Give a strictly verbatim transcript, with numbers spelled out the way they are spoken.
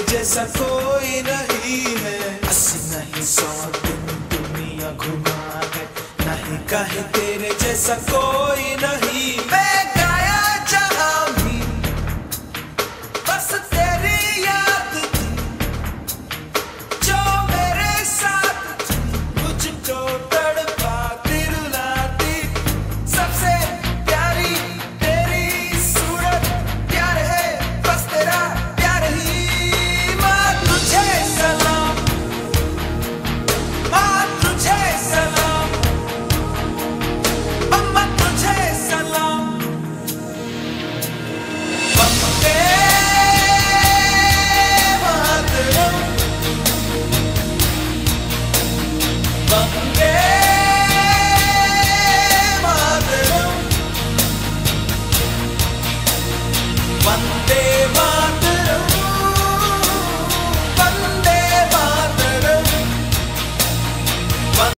जैसा कोई नहीं है। अस्सी नहीं सौ दिन दुनिया घुमा है, नहीं कहे तेरे जैसा कोई नहीं।